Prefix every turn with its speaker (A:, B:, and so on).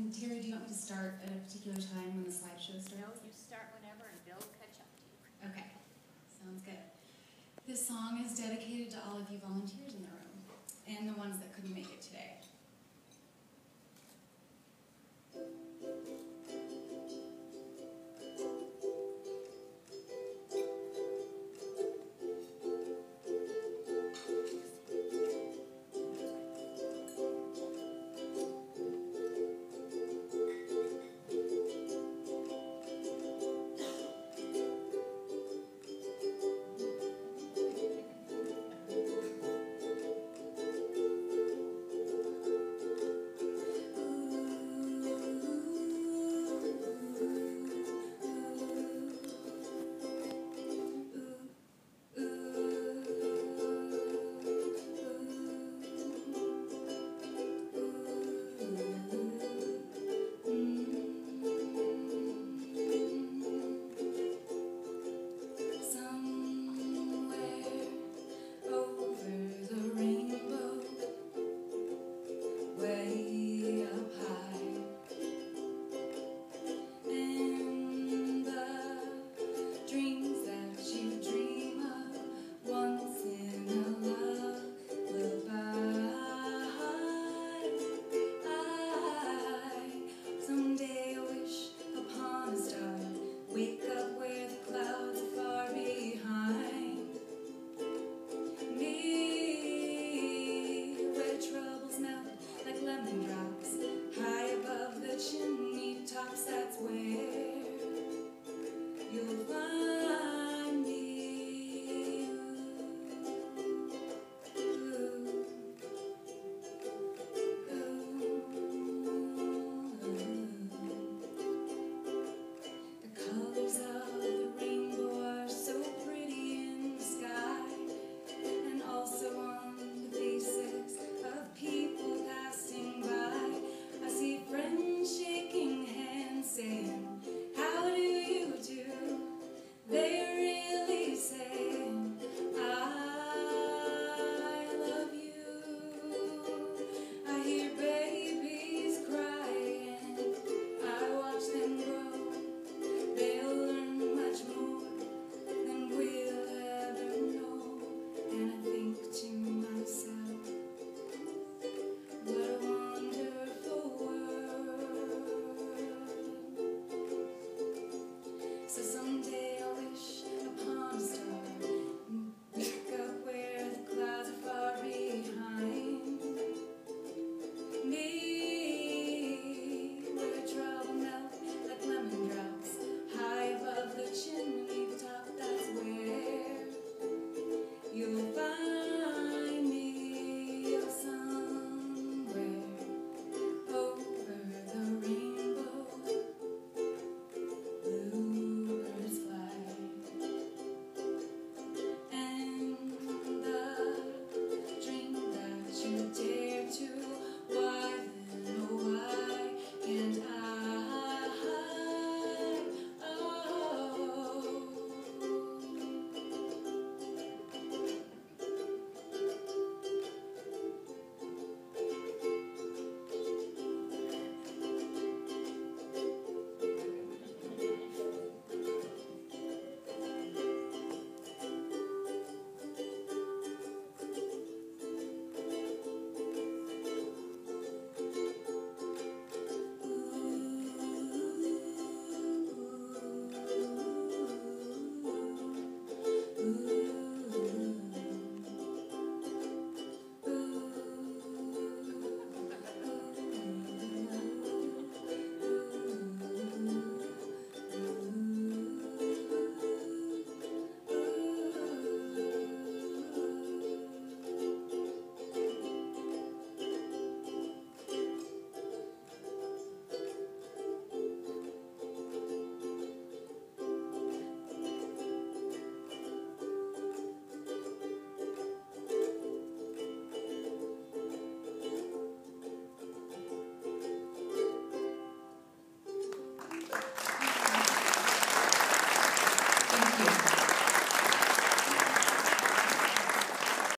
A: And Terry, do you want me to start at a particular time when the slideshow starts?
B: No, you start whenever and Bill will catch up to you.
A: Okay, sounds good. This song is dedicated to all of you volunteers in the room and the ones that couldn't make it today.